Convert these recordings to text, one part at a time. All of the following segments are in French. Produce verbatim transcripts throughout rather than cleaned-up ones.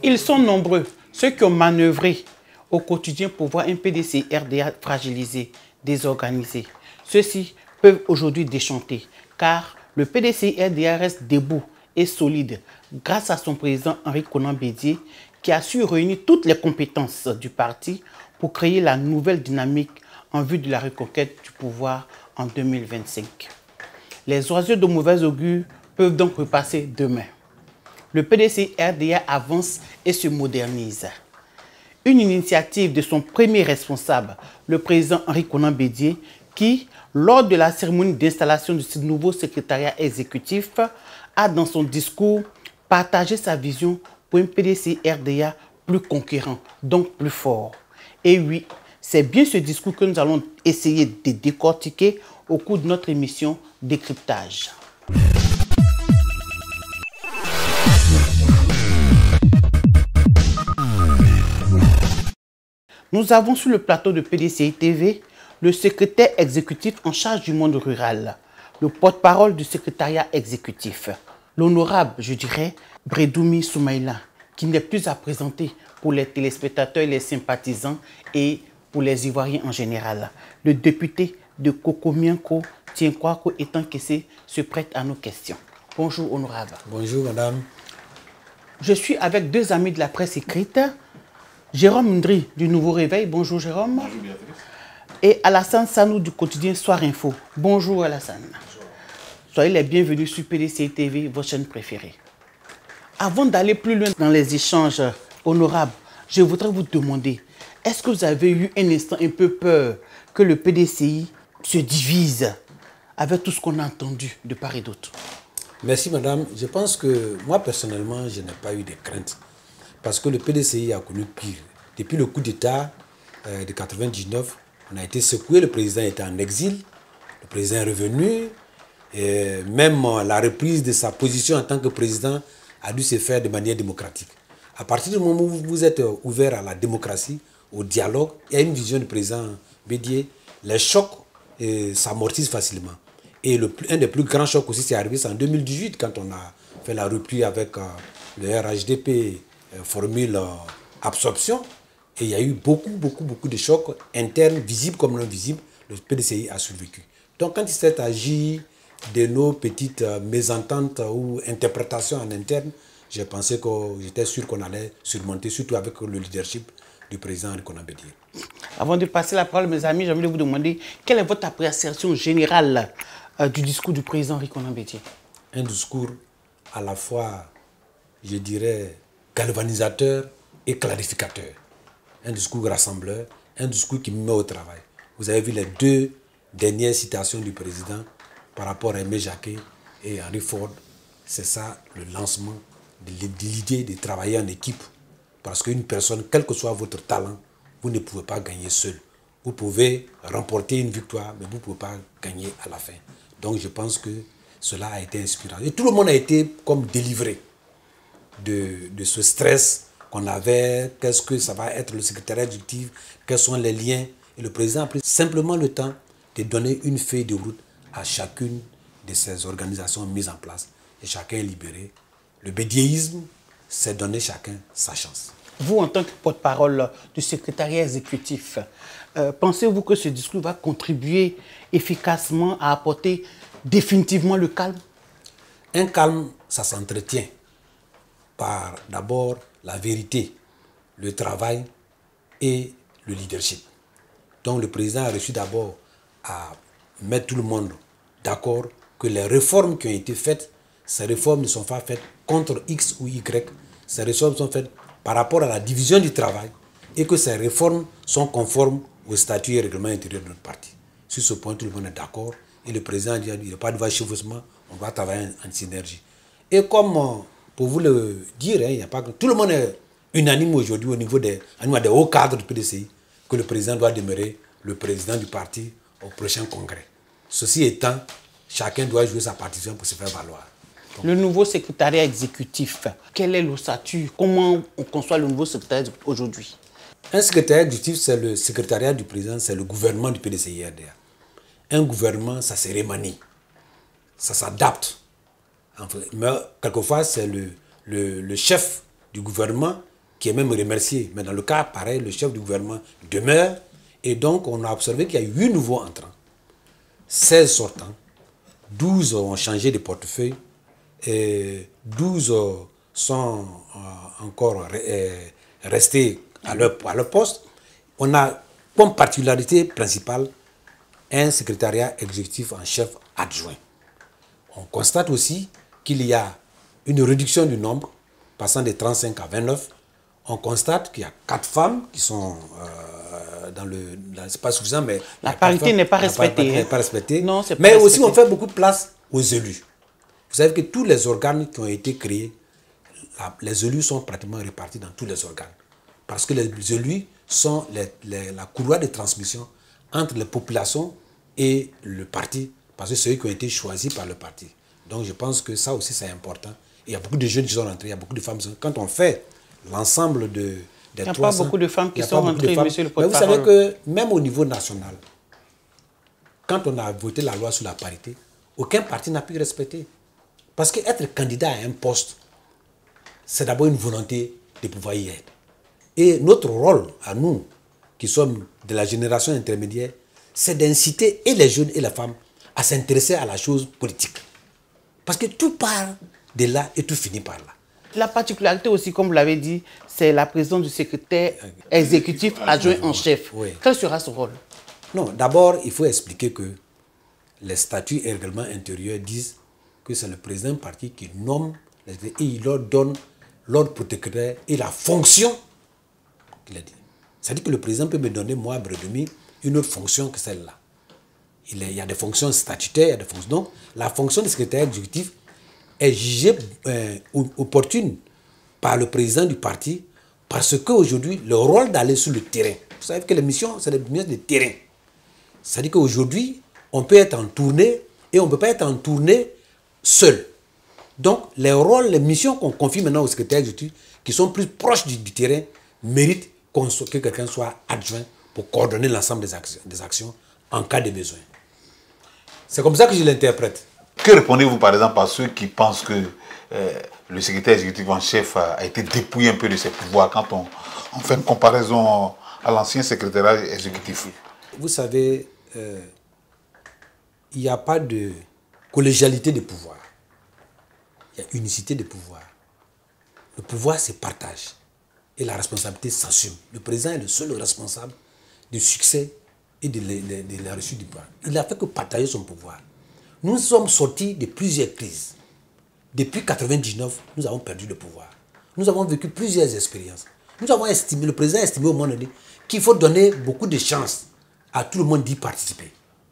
Ils sont nombreux, ceux qui ont manœuvré au quotidien pour voir un P D C I R D A fragilisé, désorganisé. Ceux-ci peuvent aujourd'hui déchanter, car le P D C I R D A reste debout et solide grâce à son président Henri Konan Bédié, qui a su réunir toutes les compétences du parti pour créer la nouvelle dynamique en vue de la reconquête du pouvoir en deux mille vingt-cinq. Les oiseaux de mauvais augure peuvent donc repasser demain. Le P D C I R D A avance et se modernise. Une initiative de son premier responsable, le président Henri Konan Bédié, qui, lors de la cérémonie d'installation de ce nouveau secrétariat exécutif, a dans son discours partagé sa vision pour un P D C I R D A plus conquérant, donc plus fort. Et oui, c'est bien ce discours que nous allons essayer de décortiquer au cours de notre émission Décryptage. Nous avons sur le plateau de P D C I T V le secrétaire exécutif en charge du monde rural, le porte-parole du secrétariat exécutif, l'honorable, je dirais, Bredoumi Soumaïla, qui n'est plus à présenter pour les téléspectateurs et les sympathisants et pour les Ivoiriens en général. Le député de Kokomianko, Tienkwako étant Kessé, se prête à nos questions. Bonjour, honorable. Bonjour, madame. Je suis avec deux amis de la presse écrite, Jérôme Ndri du Nouveau Réveil. Bonjour, Jérôme. Bonjour, Béatrice. Et Alassane Sanou du quotidien Soir Info. Bonjour, Alassane. Bonjour. Soyez les bienvenus sur P D C I T V, votre chaîne préférée. Avant d'aller plus loin dans les échanges honorables, je voudrais vous demander, est-ce que vous avez eu un instant un peu peur que le P D C I se divise avec tout ce qu'on a entendu de part et d'autre? Merci, madame. Je pense que moi, personnellement, je n'ai pas eu de crainte. Parce que le P D C I a connu pire. Depuis le coup d'État euh, de mille neuf cent quatre-vingt-dix-neuf, on a été secoué, le président était en exil, le président est revenu, et même euh, la reprise de sa position en tant que président a dû se faire de manière démocratique. À partir du moment où vous êtes ouvert à la démocratie, au dialogue, il y a une vision du président Bédié, les chocs s'amortissent facilement. Et le, un des plus grands chocs aussi, c'est arrivé en deux mille dix-huit, quand on a fait la reprise avec euh, le R H D P, euh, formule euh, absorption. Et il y a eu beaucoup, beaucoup, beaucoup de chocs internes, visibles comme non visibles. Le P D C I a survécu. Donc quand il s'est agi de nos petites euh, mésententes ou interprétations en interne, j'ai pensé que j'étais sûr qu'on allait surmonter, surtout avec le leadership du président Henri Konan Bédié. Avant de passer la parole, mes amis, j'aimerais vous demander quelle est votre appréciation générale euh, du discours du président Henri Konan Bédié? Un discours à la fois, je dirais, galvanisateur et clarificateur. Un discours rassembleur, un discours qui met au travail. Vous avez vu les deux dernières citations du président par rapport à Aimé Jacquet et Henry Ford. C'est ça le lancement de l'idée de travailler en équipe. Parce qu'une personne, quel que soit votre talent, vous ne pouvez pas gagner seul. Vous pouvez remporter une victoire, mais vous ne pouvez pas gagner à la fin. Donc je pense que cela a été inspirant. Et tout le monde a été comme délivré de, de ce stress qu'on avait, qu'est-ce que ça va être le secrétariat exécutif, quels sont les liens. Et le président a pris simplement le temps de donner une feuille de route à chacune de ces organisations mises en place. Et chacun est libéré. Le bédiéisme, c'est donner chacun sa chance. Vous, en tant que porte-parole du secrétariat exécutif, euh, pensez-vous que ce discours va contribuer efficacement à apporter définitivement le calme? Un calme, ça s'entretient par d'abord la vérité, le travail et le leadership. Donc le président a réussi d'abord à mettre tout le monde d'accord que les réformes qui ont été faites, ces réformes ne sont pas faites contre X ou Y, ces réformes sont faites par rapport à la division du travail et que ces réformes sont conformes au statut et règlement intérieur de notre parti. Sur ce point, tout le monde est d'accord et le président a dit qu'il n'y a pas de chevauchement, on va travailler en, en synergie. Et comme, pour vous le dire, hein, il y a pas, tout le monde est unanime aujourd'hui au niveau des, des hauts cadres du P D C I que le président doit demeurer le président du parti au prochain congrès. Ceci étant, chacun doit jouer sa partition pour se faire valoir. Le nouveau secrétariat exécutif, quelle est l'ossature? Comment on conçoit le nouveau secrétariat aujourd'hui? Un secrétariat exécutif, c'est le secrétariat du président, c'est le gouvernement du P D C I R D A. Un gouvernement, ça se remanie, ça s'adapte. Mais quelquefois, c'est le, le, le chef du gouvernement qui est même remercié. Mais dans le cas pareil, le chef du gouvernement demeure. Et donc, on a observé qu'il y a huit nouveaux entrants, seize sortants, douze ont changé de portefeuille, et douze sont encore restés à leur, à leur poste. On a comme particularité principale un secrétariat exécutif en chef adjoint. On constate aussi qu'il y a une réduction du nombre, passant de trente-cinq à vingt-neuf. On constate qu'il y a quatre femmes qui sont euh, dans le... C'est pas suffisant, mais... La parité n'est pas respectée. n'est pas respectée. Non, c'est pas mais respecté. aussi, on fait beaucoup de place aux élus. Vous savez que tous les organes qui ont été créés, la, les élus sont pratiquement répartis dans tous les organes. Parce que les élus sont les, les, la courroie de transmission entre les populations et le parti, parce que c'est eux qui ont été choisis par le parti. Donc je pense que ça aussi c'est important. Et il y a beaucoup de jeunes qui sont rentrés, il y a beaucoup de femmes. Quand on fait l'ensemble de, des Il n'y a trois cents, pas beaucoup de femmes qui sont rentrées, monsieur le porte-parole. Mais vous savez porte-parole. que même au niveau national, quand on a voté la loi sur la parité, aucun parti n'a pu respecter. Parce qu'être candidat à un poste, c'est d'abord une volonté de pouvoir y être. Et notre rôle, à nous, qui sommes de la génération intermédiaire, c'est d'inciter et les jeunes et les femmes à s'intéresser à la chose politique. Parce que tout part de là et tout finit par là. La particularité aussi, comme vous l'avez dit, c'est la présence du secrétaire exécutif adjoint en chef. Oui. Quel sera son rôle? Non, d'abord, il faut expliquer que les statuts et règlements intérieurs disent que c'est le président du parti qui nomme les et il leur donne l'ordre protecteur et la fonction qu'il a dit. C'est-à-dire que le président peut me donner, moi, Bredemi, une autre fonction que celle-là. Il, il y a des fonctions statutaires, il y a des fonctions. Donc, la fonction du secrétaire exécutif est jugée euh, opportune par le président du parti parce qu'aujourd'hui, le rôle d'aller sur le terrain, vous savez que les missions, c'est des missions de terrain. C'est-à-dire qu'aujourd'hui, on peut être en tournée et on ne peut pas être en tournée seul. Donc, les rôles, les missions qu'on confie maintenant au secrétaire exécutif, qui sont plus proches du, du terrain, méritent que quelqu'un soit adjoint pour coordonner l'ensemble des actions, des actions en cas de besoin. C'est comme ça que je l'interprète. Que répondez-vous par exemple à ceux qui pensent que euh, le secrétaire exécutif en chef a, a été dépouillé un peu de ses pouvoirs quand on, on fait une comparaison à l'ancien secrétaire exécutif? Vous savez, euh, il n'y a pas de collégialité de pouvoir. Il y a unicité de pouvoir. Le pouvoir, c'est partage. Et la responsabilité s'assume. Le président est le seul responsable du succès et de la, de, de la réussite du pouvoir. Il n'a fait que partager son pouvoir. Nous sommes sortis de plusieurs crises. Depuis mille neuf cent quatre-vingt-dix-neuf, nous avons perdu le pouvoir. Nous avons vécu plusieurs expériences. Nous avons estimé, le président a estimé au moment donné qu'il faut donner beaucoup de chances à tout le monde d'y participer.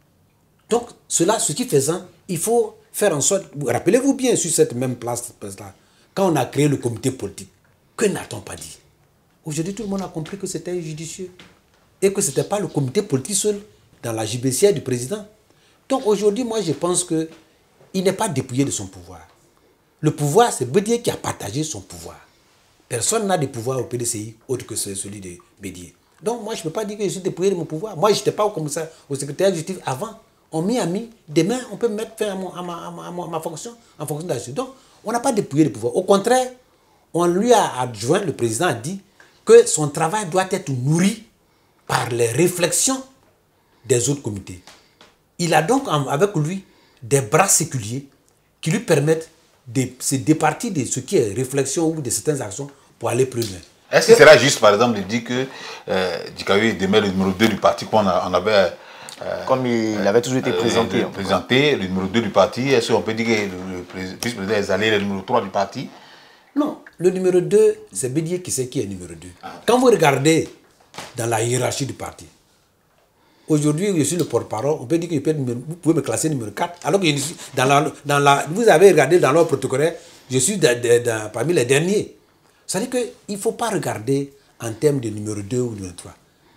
Donc, cela, ce qui faisant, il faut faire en sorte... Rappelez-vous bien sur cette même place, quand on a créé le comité politique, que n'a-t-on pas dit? Aujourd'hui, tout le monde a compris que c'était judicieux et que ce n'était pas le comité politique seul dans la gibecière du président. Donc aujourd'hui, moi, je pense qu'il n'est pas dépouillé de son pouvoir. Le pouvoir, c'est Bédié qui a partagé son pouvoir. Personne n'a de pouvoir au P D C I autre que celui de Bédié. Donc moi, je ne peux pas dire que je suis dépouillé de mon pouvoir. Moi, je n'étais pas au commissaire, au secrétaire exécutif avant. On m'y a mis. Demain, on peut me mettre fin à, mon, à, ma, à, ma, à, ma, à ma fonction en fonction de la justice. Donc, on n'a pas dépouillé de pouvoir. Au contraire, on lui a adjoint, le président a dit que son travail doit être nourri par les réflexions des autres comités. Il a donc avec lui des bras séculiers qui lui permettent de se départir de ce qui est réflexion ou de certaines actions pour aller plus loin. Est-ce que ce sera juste, par exemple, de dire que euh, Dikawi demeure le numéro deux du parti qu'on on avait... Euh, Comme il euh, avait toujours été présenté. Euh, présenté, le numéro deux du parti. Est-ce qu'on peut dire que le, le vice-président est allé le numéro trois du parti? Non, le numéro deux, c'est Bédié qui sait qui est numéro deux. Ah. Quand vous regardez dans la hiérarchie du parti, aujourd'hui, je suis le porte-parole, on peut dire que peut numéro, vous pouvez me classer numéro quatre, alors que je suis dans la, dans la, vous avez regardé dans leur protocole, je suis de, de, de, parmi les derniers. C'est-à-dire qu'il ne faut pas regarder en termes de numéro deux ou numéro trois.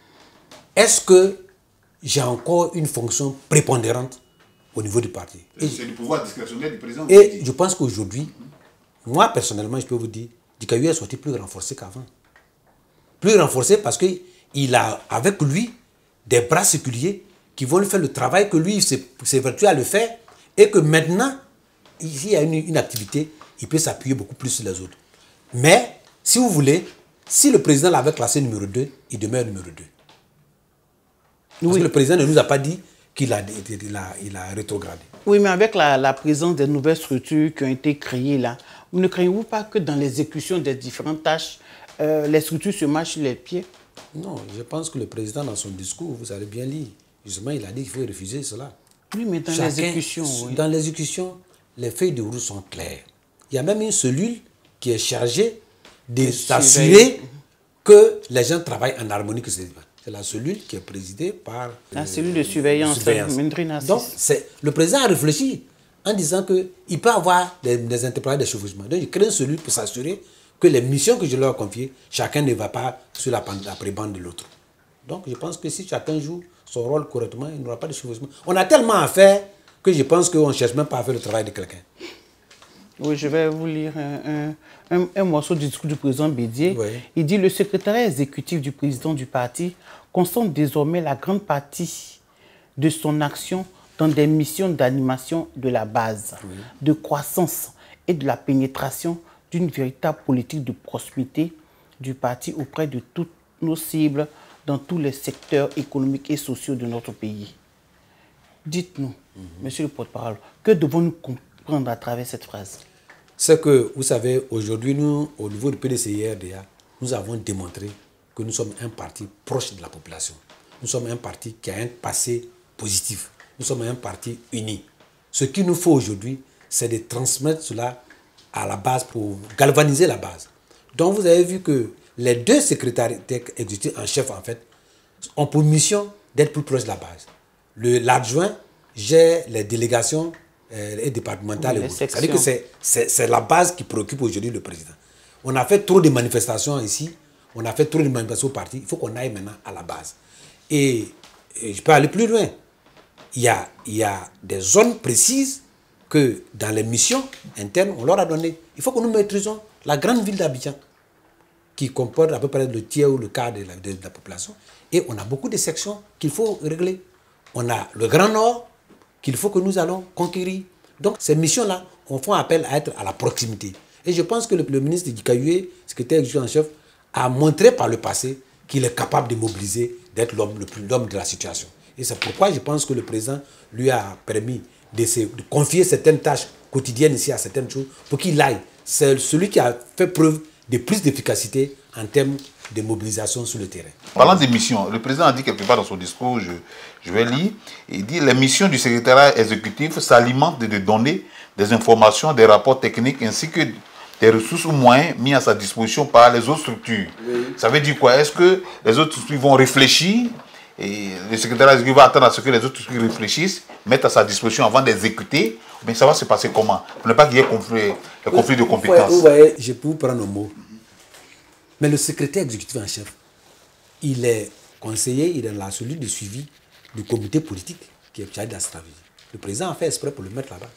Est-ce que j'ai encore une fonction prépondérante au niveau du parti? C'est le pouvoir discrétionnaire du président. Et je pense qu'aujourd'hui, moi personnellement, je peux vous dire, Dikawi est sorti plus renforcé qu'avant. Plus renforcé parce qu'il a avec lui des bras séculiers qui vont lui faire le travail que lui, il s'évertue à le faire, et que maintenant, ici, il y a une, une activité, il peut s'appuyer beaucoup plus sur les autres. Mais, si vous voulez, Si le président l'avait classé numéro deux, il demeure numéro deux. Parce Oui. que le président ne nous a pas dit qu'il a, il a, il a rétrogradé. Oui, mais avec la, la présence des nouvelles structures qui ont été créées là, vous ne craignez-vous pas que dans l'exécution des différentes tâches, euh, les structures se marchent sur les pieds? Non, je pense que le président, dans son discours, vous allez bien lire, justement, il a dit qu'il faut refuser cela. Oui, mais dans Chacun- l'exécution, oui. Dans l'exécution, les feuilles de route sont claires. Il y a même une cellule qui est chargée de s'assurer que les gens travaillent en harmonie. Que c'est c'est la cellule qui est présidée par... La euh, cellule de surveillance, Mindri Nassis. Donc, c'est- le président a réfléchi en disant qu'il peut avoir des, des interprètes de chevauchement. Donc, il crée une cellule pour s'assurer que les missions que je leur ai confiées, chacun ne va pas sur la, la prébande de l'autre. Donc, je pense que si chacun joue son rôle correctement, il n'y aura pas de chevauchement. On a tellement à faire que je pense qu'on ne cherche même pas à faire le travail de quelqu'un. Oui, je vais vous lire un, un, un, un morceau du discours du président Bédier. Oui. Il dit « Le secrétariat exécutif du président du parti concentre désormais la grande partie de son action dans des missions d'animation de la base, oui. de croissance et de la pénétration d'une véritable politique de proximité du parti auprès de toutes nos cibles dans tous les secteurs économiques et sociaux de notre pays. » Dites-nous, mm-hmm. monsieur le porte-parole, que devons-nous comprendre à travers cette phrase? C'est que, vous savez, aujourd'hui, nous, au niveau du P D C I R D A, nous avons démontré que nous sommes un parti proche de la population. Nous sommes un parti qui a un passé positif. Nous sommes un parti uni. Ce qu'il nous faut aujourd'hui, c'est de transmettre cela à la base pour galvaniser la base. Donc, vous avez vu que les deux secrétaires exécutifs en chef, en fait, ont pour mission d'être plus proches de la base. L'adjoint gère les délégations euh, et départementales. Oui, c'est-à-dire que c'est la base qui préoccupe aujourd'hui le président. On a fait trop de manifestations ici, on a fait trop de manifestations au parti, il faut qu'on aille maintenant à la base. Et, et je peux aller plus loin. Il y, a, il y a des zones précises que dans les missions internes, on leur a donné. Il faut que nous maîtrisons la grande ville d'Abidjan, qui comporte à peu près le tiers ou le quart de la, de, de la population. Et on a beaucoup de sections qu'il faut régler. On a le Grand Nord qu'il faut que nous allons conquérir. Donc ces missions-là, on fait appel à être à la proximité. Et je pense que le, le ministre Dikaoué, secrétaire exécutif en chef, a montré par le passé qu'il est capable de mobiliser, d'être l'homme le plus l'homme de la situation. Et c'est pourquoi je pense que le président lui a permis de, se, de confier certaines tâches quotidiennes ici à certaines choses pour qu'il aille. C'est celui qui a fait preuve de plus d'efficacité en termes de mobilisation sur le terrain. Parlant des missions, le président a dit quelque part dans son discours, je, je vais lire, il dit « Les missions du secrétariat exécutif s'alimentent de données, des informations, des rapports techniques ainsi que des ressources ou moyens mis à sa disposition par les autres structures. Oui. » Ça veut dire quoi? Est-ce que les autres structures vont réfléchir et le secrétariat exécutif va attendre à ce que les autres structures réfléchissent, mettent à sa disposition avant d'exécuter? Mais ça va se passer comment? Pour ne pas qu'il y ait conflit, le conflit de compétences. Vous voyez, je peux vous prendre un mot. Mais le secrétaire exécutif en chef, il est conseiller, il est dans la cellule de suivi du comité politique qui est chargé de la stratégie. Le président a fait exprès pour le mettre là-bas.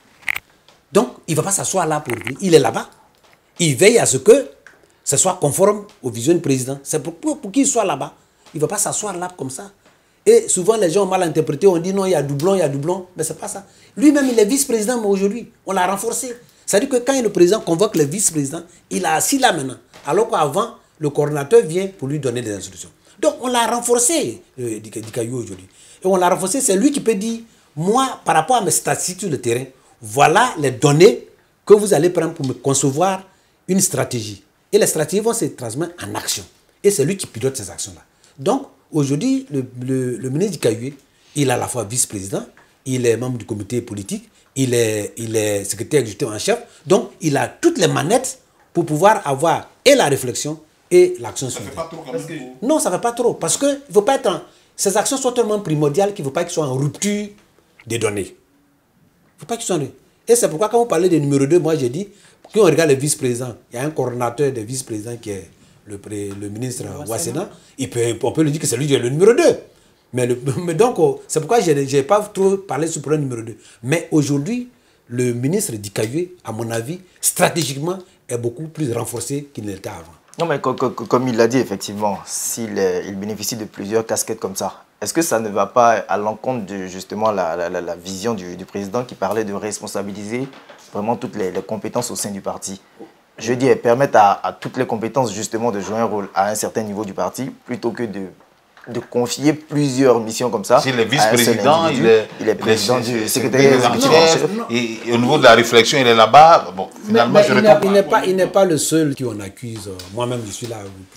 Donc, il ne va pas s'asseoir là pour lui. Il est là-bas. Il veille à ce que ce soit conforme aux visions du président. C'est pour, pour, pour qu'il soit là-bas. Il ne va pas s'asseoir là comme ça. Et souvent, les gens ont mal interprété. On dit non, il y a doublon, il y a doublon. Mais ce n'est pas ça. Lui-même, il est vice-président, mais aujourd'hui, on l'a renforcé. C'est-à-dire que quand le président convoque le vice-président, il a assis là maintenant. Alors qu'avant, le coordinateur vient pour lui donner des instructions. Donc, on l'a renforcé, euh, Dikaoué aujourd'hui. Et on l'a renforcé, c'est lui qui peut dire, moi, par rapport à mes statistiques sur le terrain, voilà les données que vous allez prendre pour me concevoir une stratégie. Et les stratégies vont se transmettre en action. Et c'est lui qui pilote ces actions-là. Donc, aujourd'hui, le, le, le ministre Dikaoué, il est à la fois vice-président, il est membre du comité politique, il est, il est secrétaire exécutif en chef. Donc, il a toutes les manettes pour pouvoir avoir et la réflexion et l'action sur le terrain. Non, ça ne fait pas trop. Parce que il faut pas être en... ces actions sont tellement primordiales qu'il ne faut pas qu'ils soient en rupture des données. Il ne faut pas qu'ils soient en... Et c'est pourquoi quand vous parlez de numéro deux, moi j'ai dit, quand on regarde le vice-président, il y a un coordonnateur de vice-président qui est le, pré... le ministre Ouassena, il peut, on peut lui dire que c'est lui qui est le numéro deux. Mais, le... mais donc, c'est pourquoi je n'ai pas trop parlé sur le problème numéro deux. Mais aujourd'hui, le ministre Dikaoué, à mon avis, stratégiquement, est beaucoup plus renforcé qu'il n'était avant. Non, mais comme, comme, comme il l'a dit, effectivement, s'il il bénéficie de plusieurs casquettes comme ça, est-ce que ça ne va pas à l'encontre de justement la, la, la, la vision du, du président qui parlait de responsabiliser vraiment toutes les, les compétences au sein du parti? je veux dire, permettre à, à toutes les compétences justement de jouer un rôle à un certain niveau du parti, plutôt que de, de confier plusieurs missions comme ça. S'il est vice-président, il est, il est président il est, du secrétariat exécutif. Et, et au niveau de la réflexion, il est là-bas. Bon, finalement, mais, je mais retrouve il n'est pas, il n'est pas le seul qui on accuse. Moi-même, je suis là.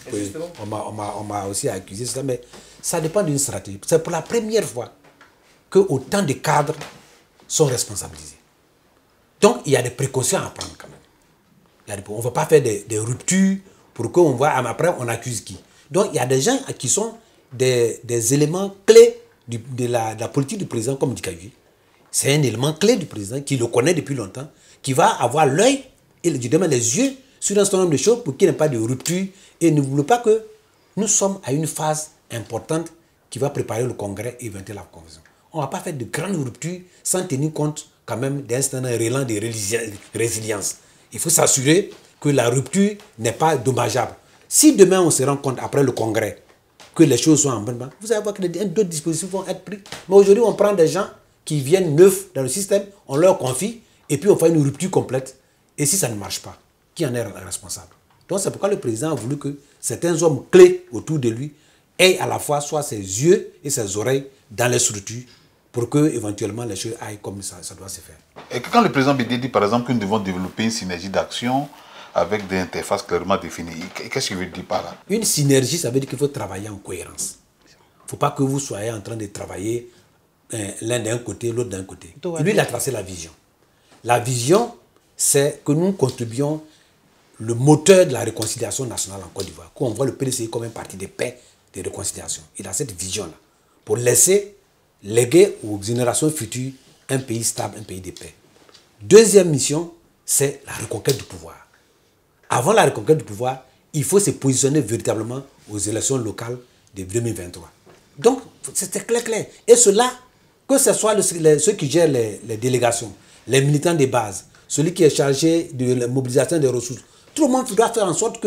On m'a aussi accusé ça, mais ça dépend d'une stratégie. C'est pour la première fois que autant de cadres sont responsabilisés. Donc, il y a des précautions à prendre quand même. Il y a des, on ne va pas faire des, des ruptures pour qu'on voit, après, on accuse qui. Donc, il y a des gens qui sont des, des éléments clés du, de, la, de la politique du président, comme Dikayui. C'est un élément clé du président qui le connaît depuis longtemps, qui va avoir l'œil et je demande les yeux sur un certain nombre de choses pour qu'il n'y ait pas de rupture. Et ne voulez pas que nous sommes à une phase importante qui va préparer le congrès et éventer la convention. On ne va pas faire de grandes ruptures sans tenir compte quand même d'un certain élan de résilience. Il faut s'assurer que la rupture n'est pas dommageable. Si demain on se rend compte après le congrès que les choses sont en bonne main, vous allez voir que d'autres dispositifs vont être pris. Mais aujourd'hui, on prend des gens qui viennent neufs dans le système, on leur confie et puis on fait une rupture complète. Et si ça ne marche pas, qui en est responsable? Donc c'est pourquoi le président a voulu que certains hommes clés autour de lui aient à la fois soit ses yeux et ses oreilles dans les structures pour que éventuellement les choses aillent comme ça, ça doit se faire. Et quand le président Bédié dit par exemple que nous devons développer une synergie d'action avec des interfaces clairement définies, qu'est-ce qu'il veut dire par là? Une synergie, ça veut dire qu'il faut travailler en cohérence. Il ne faut pas que vous soyez en train de travailler euh, l'un d'un côté, l'autre d'un côté. Lui, il a tracé la vision. La vision, c'est que nous contribuons le moteur de la réconciliation nationale en Côte d'Ivoire. Qu'on voit le P D C I comme un parti de paix, de réconciliation. Il a cette vision-là pour laisser léguer aux générations futures un pays stable, un pays de paix. Deuxième mission, c'est la reconquête du pouvoir. Avant la reconquête du pouvoir, il faut se positionner véritablement aux élections locales de deux mille vingt-trois. Donc, c'était clair, clair. Et cela, que ce soit le, les, ceux qui gèrent les, les délégations, les militants de base, celui qui est chargé de la mobilisation des ressources, tout le monde doit faire en sorte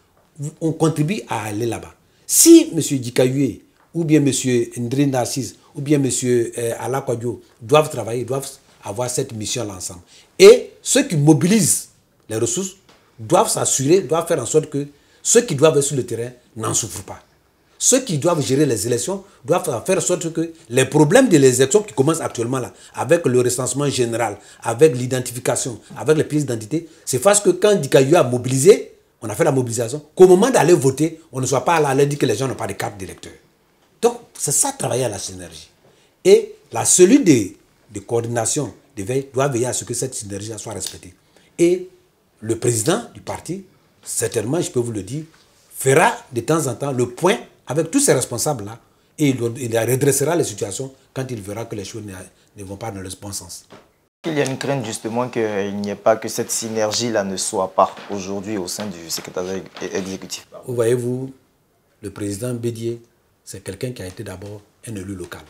qu'on contribue à aller là-bas. Si M. Dikayui ou bien M. Ndri Narcisse ou bien M. Euh, Ala Kwadjo doivent travailler, doivent avoir cette mission-là ensemble. Et ceux qui mobilisent les ressources doivent s'assurer, doivent faire en sorte que ceux qui doivent être sur le terrain n'en souffrent pas. Ceux qui doivent gérer les élections doivent faire en sorte que les problèmes des élections qui commencent actuellement là, avec le recensement général, avec l'identification, avec les pièces d'identité, c'est parce que quand Dikayui a mobilisé, on a fait la mobilisation, qu'au moment d'aller voter, on ne soit pas là à leur dire que les gens n'ont pas de carte d'électeur. Donc, c'est ça, travailler à la synergie. Et la cellule de, de coordination de veille doit veiller à ce que cette synergie soit respectée. Et le président du parti, certainement, je peux vous le dire, fera de temps en temps le point avec tous ces responsables-là et il, il redressera les situations quand il verra que les choses ne, ne vont pas dans le bon sens. Il y a une crainte justement qu'il n'y ait pas que cette synergie-là ne soit pas aujourd'hui au sein du secrétariat exécutif. Vous voyez-vous, le président Bédié, c'est quelqu'un qui a été d'abord un élu local.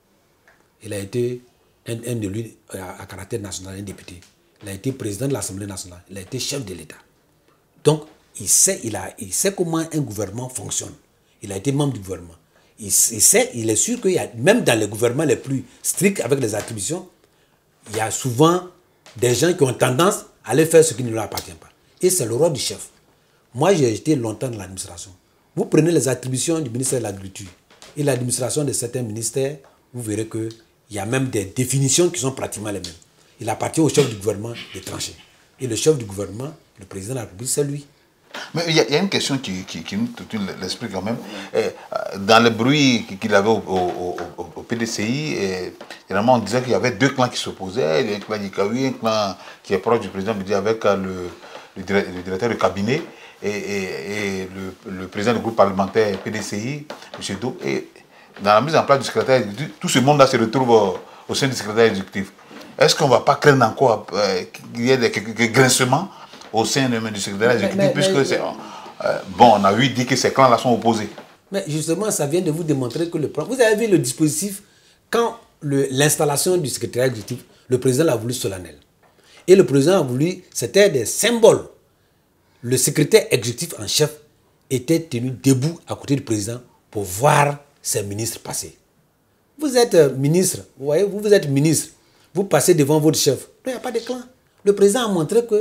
Il a été un, un élu à, à caractère national, un député. Il a été président de l'Assemblée nationale. Il a été chef de l'État. Donc, il sait, il, a, il sait comment un gouvernement fonctionne. Il a été membre du gouvernement. Il, il sait, il est sûr qu'il y a, même dans les gouvernements les plus stricts avec les attributions, il y a souvent des gens qui ont tendance à aller faire ce qui ne leur appartient pas. Et c'est le rôle du chef. Moi, j'ai été longtemps dans l'administration. Vous prenez les attributions du ministère de l'Agriculture et l'administration de certains ministères, vous verrez qu'il y a même des définitions qui sont pratiquement les mêmes. Il appartient au chef du gouvernement de trancher. Et le chef du gouvernement, le président de la République, c'est lui. Mais il y, y a une question qui, qui, qui nous l'explique quand même. Et, dans le bruit qu'il avait au, au, au, au P D C I, et, généralement on disait qu'il y avait deux clans qui s'opposaient, un clan Dikayui, un clan qui est proche du président avec le, le, le directeur de cabinet et, et, et le, le président du groupe parlementaire P D C I, M. Do. Et dans la mise en place du secrétaire exécutif, tout ce monde-là se retrouve au, au sein du secrétaire exécutif. Est-ce qu'on ne va pas craindre encore euh, qu'il y ait des, quelques grincements au sein de, du secrétaire exécutif, puisque c'est... Euh, bon, on a eu dit que ces clans-là sont opposés. Mais justement, ça vient de vous démontrer que le... Vous avez vu le dispositif, quand l'installation du secrétaire exécutif, le président l'a voulu solennel. Et le président a voulu... C'était des symboles. Le secrétaire exécutif en chef était tenu debout à côté du président pour voir ses ministres passer. Vous êtes ministre, vous voyez, vous, vous êtes ministre. Vous passez devant votre chef. Il n'y a pas de clan. Le président a montré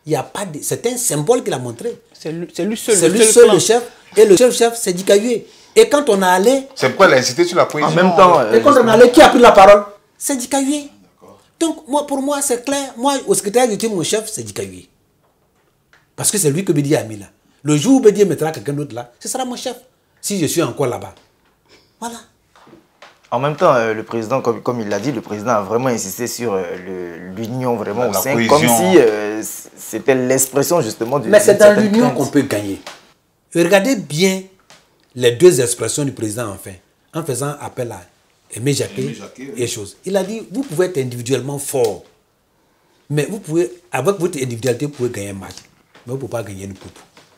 il y a pas de... C'est un symbole qu'il a montré. C'est lui, lui seul, c'est le, lui seul, seul le chef. Et le chef-chef, c'est Dikaoué. Et quand on a allé... C'est pourquoi il a incité sur la cohésion. En même temps... Et quand on a allé, qui a pris la parole? C'est Dikaoué. Donc, moi, pour moi, c'est clair. Moi, au secrétaire du mon chef, c'est Dikaoué. Parce que c'est lui que Bédié a mis là. Le jour où Bédié mettra quelqu'un d'autre là, ce sera mon chef. Si je suis encore là-bas. Voilà. En même temps, euh, le président, comme, comme il l'a dit, le président a vraiment insisté sur euh, l'union vraiment au sein, comme si euh, c'était l'expression justement du... Mais c'est dans l'union qu'on peut gagner. Regardez bien les deux expressions du président en fait, en faisant appel à Aimé Jacquet et choses. Il a dit, vous pouvez être individuellement fort, mais vous pouvez, avec votre individualité, vous pouvez gagner un match, mais vous ne pouvez pas gagner une coupe.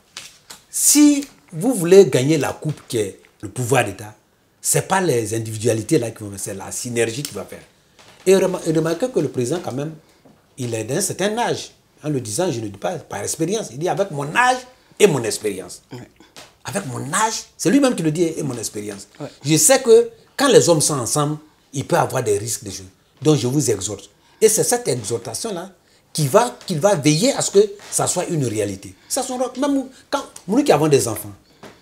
Si vous voulez gagner la coupe qui est le pouvoir d'État, ce n'est pas les individualités là qui vont faire, c'est la synergie qui va faire. Et remarquez que le président, quand même, il est d'un certain âge. En le disant, je ne dis pas par expérience. Il dit avec mon âge et mon expérience. Oui. Avec mon âge, c'est lui-même qui le dit, et mon expérience. Oui. Je sais que quand les hommes sont ensemble, il peut y avoir des risques de jeu. Donc je vous exhorte. Et c'est cette exhortation-là qui va, qui va veiller à ce que ça soit une réalité. Ça sont, même quand nous qui avons des enfants,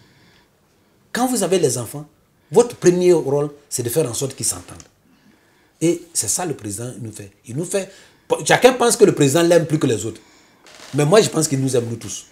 quand vous avez les enfants, votre premier rôle, c'est de faire en sorte qu'ils s'entendent. Et c'est ça le président nous fait. Il nous fait. Chacun pense que le président l'aime plus que les autres. Mais moi, je pense qu'il nous aime nous tous.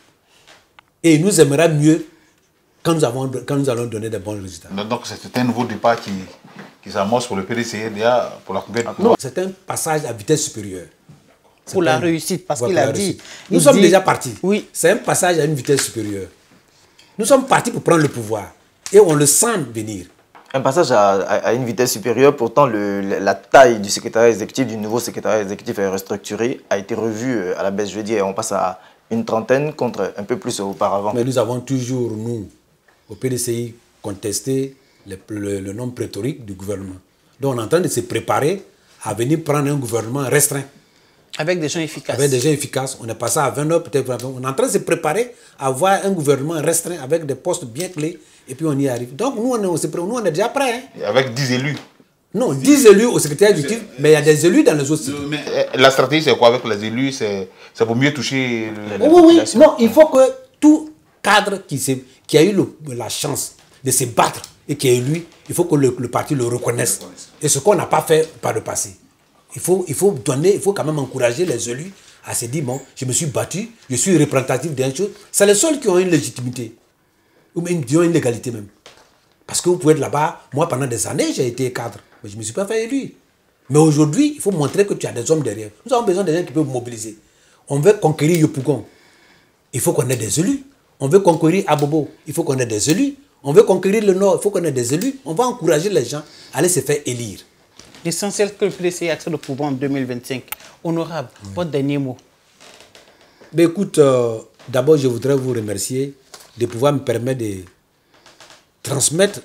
Et il nous aimera mieux quand nous, avons, quand nous allons donner de bons résultats. Donc c'est un nouveau départ qui, qui s'amorce pour le P D C I R D A pour la conquête. Non, c'est un passage à vitesse supérieure. Pour la réussite, parce qu'il a dit... Nous sommes déjà partis. Oui. C'est un passage à une vitesse supérieure. Nous sommes partis pour prendre le pouvoir. Et on le sent venir. Un passage à, à, à une vitesse supérieure, pourtant le, la taille du secrétariat exécutif, du nouveau secrétariat exécutif est restructurée, a été revue à la baisse jeudi et on passe à une trentaine contre un peu plus auparavant. Mais nous avons toujours, nous, au P D C I, contesté le, le, le nombre pléthorique du gouvernement. Donc on est en train de se préparer à venir prendre un gouvernement restreint. Avec des gens efficaces. Avec des gens efficaces. On est passé à vingt-neuf, peut-être vingt. On est en train de se préparer à avoir un gouvernement restreint avec des postes bien clés. Et puis on y arrive. Donc nous, on est, nous, on est déjà prêts. Hein. Avec dix élus. Non, dix élus au secrétaire exécutif, mais il y a des élus dans les autres sites. Mais la stratégie, c'est quoi avec les élus? C'est pour mieux toucher la oui, population. Oui, non, il faut que tout cadre qui, qui a eu le, la chance de se battre et qui est élu, il faut que le, le parti le reconnaisse. Et ce qu'on n'a pas fait par le passé. Il faut, il faut donner, il faut quand même encourager les élus à se dire, bon, je me suis battu, je suis représentatif d'un chose. C'est les seuls qui ont une légitimité. Ou même qui ont une légalité même. Parce que vous pouvez être là-bas, moi pendant des années j'ai été cadre, mais je ne me suis pas fait élu. Mais aujourd'hui, il faut montrer que tu as des hommes derrière. Nous avons besoin de gens qui peuvent mobiliser. On veut conquérir Yopougon, il faut qu'on ait des élus. On veut conquérir Abobo, il faut qu'on ait des élus. On veut conquérir le Nord, il faut qu'on ait des élus. On va encourager les gens à aller se faire élire. L'essentiel que le P D C I accède au pouvoir en deux mille vingt-cinq. Honorable, oui. Votre dernier mot. Mais écoute, euh, d'abord je voudrais vous remercier de pouvoir me permettre de transmettre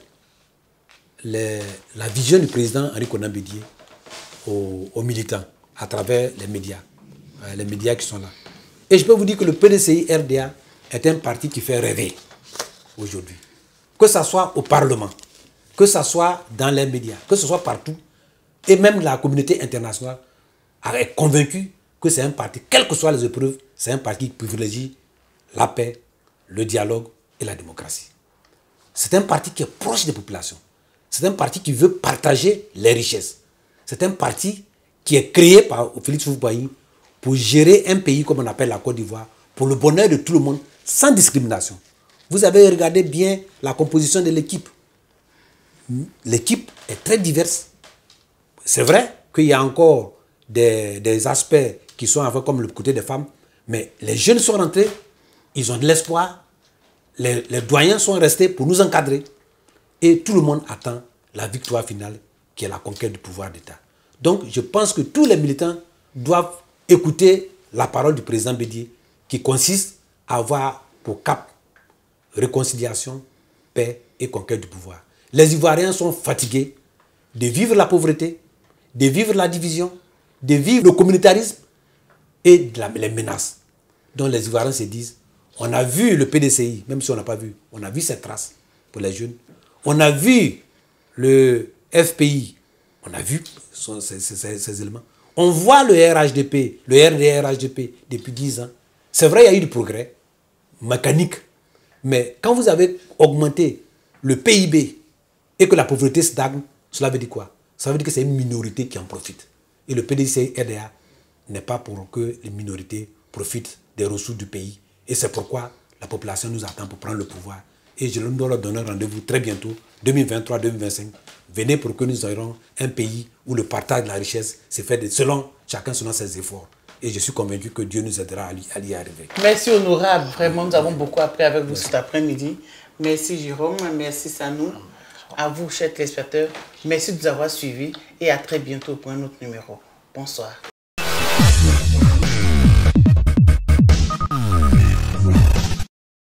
les, la vision du président Henri Konan Bédié aux, aux militants à travers les médias, euh, les médias qui sont là. Et je peux vous dire que le P D C I R D A est un parti qui fait rêver aujourd'hui. Que ce soit au Parlement, que ce soit dans les médias, que ce soit partout, et même la communauté internationale est convaincue que c'est un parti, quelles que soient les épreuves, c'est un parti qui privilégie la paix, le dialogue et la démocratie. C'est un parti qui est proche des populations. C'est un parti qui veut partager les richesses. C'est un parti qui est créé par Félix Houphouët-Boigny pour gérer un pays comme on appelle la Côte d'Ivoire, pour le bonheur de tout le monde, sans discrimination. Vous avez regardé bien la composition de l'équipe. L'équipe est très diverse. C'est vrai qu'il y a encore des, des aspects qui sont un peu comme le côté des femmes, mais les jeunes sont rentrés, ils ont de l'espoir, les, les doyens sont restés pour nous encadrer, et tout le monde attend la victoire finale qui est la conquête du pouvoir d'État. Donc je pense que tous les militants doivent écouter la parole du président Bédié qui consiste à avoir pour cap réconciliation, paix et conquête du pouvoir. Les Ivoiriens sont fatigués de vivre la pauvreté, de vivre la division, de vivre le communautarisme et de la, les menaces. Donc les Ivoiriens se disent, on a vu le P D C I, même si on n'a pas vu, on a vu ses traces pour les jeunes. On a vu le F P I, on a vu son, ces, ces, ces éléments. On voit le R H D P, le R D R H D P depuis dix ans. C'est vrai, il y a eu du progrès mécanique. Mais quand vous avez augmenté le P I B et que la pauvreté stagne, cela veut dire quoi? Ça veut dire que c'est une minorité qui en profite. Et le P D C R D A n'est pas pour que les minorités profitent des ressources du pays. Et c'est pourquoi la population nous attend pour prendre le pouvoir. Et je dois leur donner rendez-vous très bientôt, deux mille vingt-trois deux mille vingt-cinq. Venez pour que nous ayons un pays où le partage de la richesse se fait de, selon chacun selon ses efforts. Et je suis convaincu que Dieu nous aidera à y arriver. Merci honorable. Vraiment, nous avons beaucoup appris avec vous cet après-midi. Merci Jérôme, merci Sanou. À vous, chers téléspectateurs, merci de nous avoir suivis et à très bientôt pour un autre numéro. Bonsoir.